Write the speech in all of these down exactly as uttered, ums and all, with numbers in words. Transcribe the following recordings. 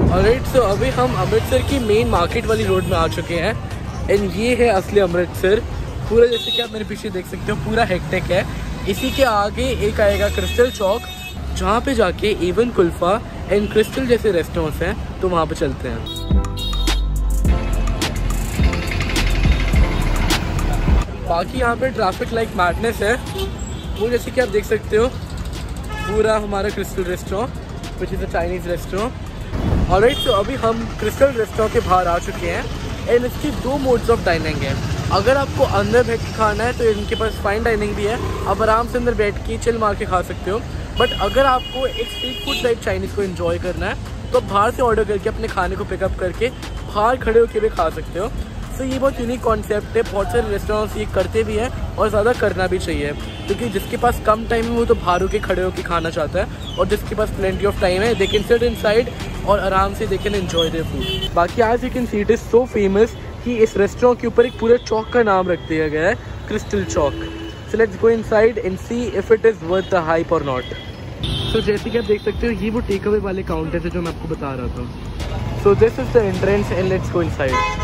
Alright, सो अभी हम अमृतसर की मेन मार्केट वाली रोड में आ चुके हैं एंड ये है असली अमृतसर। पूरा जैसे कि आप मेरे पीछे देख सकते हो पूरा हेक्टिक है। इसी के आगे एक आएगा क्रिस्टल चौक, जहाँ पे जाके एवन कुल्फा एंड क्रिस्टल जैसे रेस्टोरेंट्स हैं, तो वहाँ पे चलते हैं। बाकी यहाँ पे ट्रैफिक लाइक मैडनेस है। वो जैसे कि आप देख सकते हो पूरा हमारा Crystal restaurant which is a Chinese restaurant. Alright, तो अभी हम क्रिस्टल रेस्टोरेंट के बाहर आ चुके हैं एंड इसकी दो मोड्स ऑफ डाइनिंग है। अगर आपको अंदर बैठ के खाना है तो इनके पास फाइन डाइनिंग भी है, आप आराम से अंदर बैठ के चिल मार के खा सकते हो। बट अगर आपको एक स्ट्रीट फूड टाइप चाइनीज़ को एंजॉय करना है तो बाहर से ऑर्डर करके अपने खाने को पिकअप करके बाहर खड़े होकर भी खा सकते हो। तो ये बहुत यूनिक कॉन्सेप्ट है। बहुत सारे रेस्टोरेंट्स ये करते भी हैं और ज़्यादा करना भी चाहिए, क्योंकि जिसके पास कम टाइम है वो तो बाहर होकर खड़े होकर खाना चाहता है, और जिसके पास प्लेंटी ऑफ टाइम है दे कैन सिट इनसाइड और आराम से they can enjoy their food. बाकी आज you can see it is so famous कि इस रेस्टोरेंट के ऊपर एक पूरे चौक का नाम रख दिया गया है, Crystal Chowk. So let's go inside and see if it is worth the hype और नॉट। सो जैसे कि आप देख सकते हो ये वो टेक अवे वाले काउंटर है जो मैं आपको बता रहा था। So this is the entrance and let's go inside.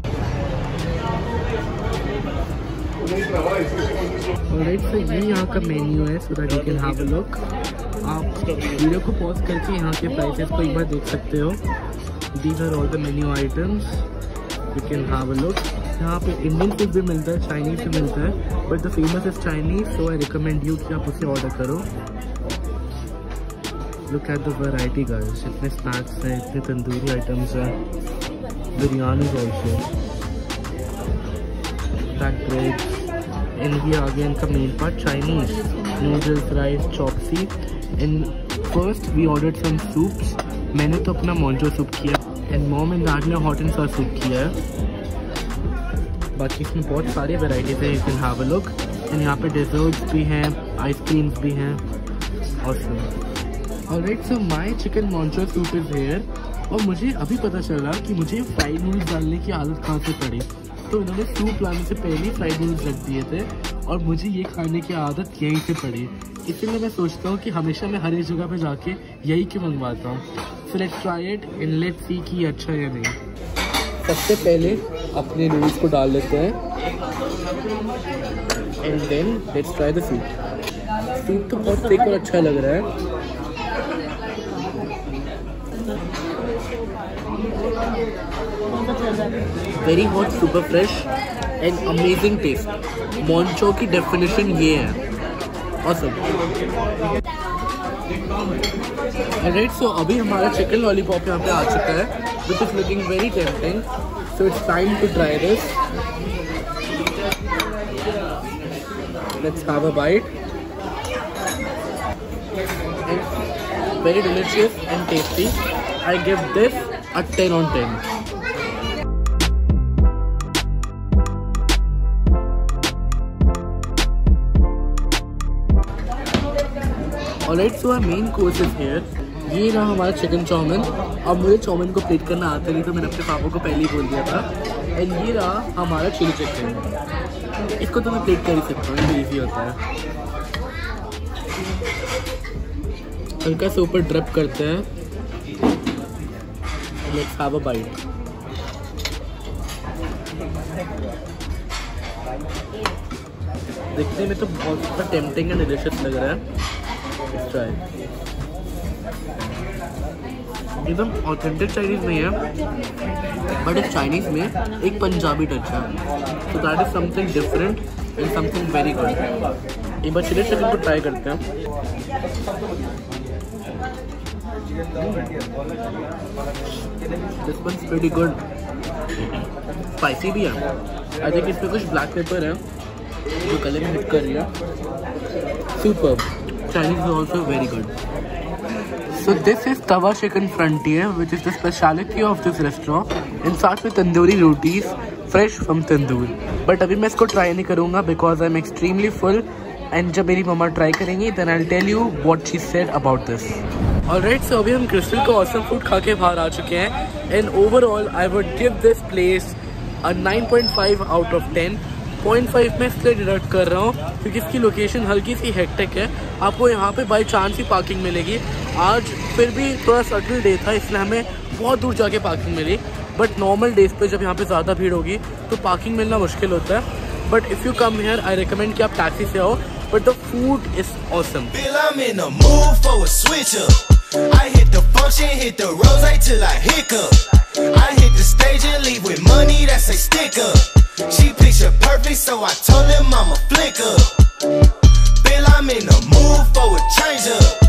Alright, so ये यहाँ का मेन्यू है, so that you can have a look. आप वीडियो को पॉज करके यहाँ के प्राइसेस को एक बार देख सकते हो। These are all the menu items, you can have a look. यहाँ पे इंडियन फूड भी मिलता है, चाइनीज़ भी मिलता है, but the famous is Chinese, so I recommend you कि आप उसे ऑर्डर करो। Look at the variety guys, इतने स्नैक्स हैं, इतने तंदूरी आइटम्स हैं, biryani also, pack bread. And ये आ गया इनका main part, Chinese noodles, rice, chop suey. And first we ordered some soups. मैंने तो अपना मोंजो सूप किया एंड मॉम एंड डैड ने हॉट एंड सॉस सूप किया है। बाकी इसमें बहुत सारी वेराइटीज़ है, you can have a look. And यहाँ पे डेजर्ट्स भी हैं, आइसक्रीम्स भी हैं और सब। Alright, so my chicken manchow soup is here. और मुझे अभी पता चला कि मुझे फ्राइड नूडल्स डालने की आदत कहाँ से पड़ी। तो इन्होंने सूप लाने से पहले ही फ्राइड नूडल्स रख दिए थे और मुझे ये खाने की आदत यहीं से पड़ी। इसीलिए मैं सोचता हूँ कि हमेशा मैं हर एक जगह पे जाके यही क्यों मंगवाता हूँ। So let's try it and let's see कि अच्छा है या नहीं। सबसे पहले अपने नूडल्स को डाल लेते हैं and then let's try the soup. Soup तो बहुत थिक और अच्छा लग रहा है। Very hot, super fresh and amazing taste. Manchow की डेफिनेशन ये है, ऑसम। ऑलराइट, सो अभी हमारा चिकन लॉलीपॉप यहाँ पे आ चुका है, which is looking very tempting. So it's time to try this. Let's have a bite. Very delicious and tasty. I give this a ten on ten. Alright, so our main course is here. ये रहा हमारा chicken chowmein. अब मुझे chowmein को plate करना आता नहीं, तो मैंने अपने पापा को पहले ही बोल दिया था। एंड ये रहा हमारा चिली चिकन। इसको तो मैं प्लेट कर ही सकता हूँ, ये इजी होता है। हल्का से ऊपर ड्रिप करते हैं। Let's have a bite. देखने में तो बहुत टेम्पटिंग एंड डिलीशियस लग रहा है। Let's try. एकदम ऑथेंटिक चाइनीज़ नहीं है, बट इस चाइनीज़ में एक पंजाबी टच है। So that is something different and something very good. एक बार चिली चिकन को ट्राई करते हैं। This one's pretty good. Spicy भी है। I think इसमें कुछ ब्लैक पेपर है जो कलर में हिट कर रही है। Superb. Chinese is also very good. So this is Tawa Chicken Frontier, which is the speciality of this restaurant. In fact, with tandoori rotis, fresh from tandoor. But अभी मैं इसको try नहीं करूँगा because I'm extremely full. And जब मेरी mumma try करेंगी then I'll tell you what she said about this. Alright, so अभी हम क्रिस्टल का ऑसम फूड खा के बाहर आ चुके हैं and overall I would give this place a nine point five out of ten. Point five में इसलिए डिडक्ट कर रहा हूँ क्योंकि इसकी लोकेशन हल्की सी हेक्टिक है। आपको यहाँ पे बाई चांस ही पार्किंग मिलेगी, आज फिर भी थोड़ा सटल डे था, इसलिए हमें बहुत दूर जाके पार्किंग मिली। बट नॉर्मल डेज पे जब यहाँ पे ज़्यादा भीड़ होगी तो पार्किंग मिलना मुश्किल होता है। But if you come here I recommend कि आप टैक्सी से आओ, but the food is awesome. I hit the function, hit the rose till I hiccup. I hit the stage and leave with money that's a sticker. She picture perfect, so I told him I'm a flicker. Bill, I'm in the mood for a change up.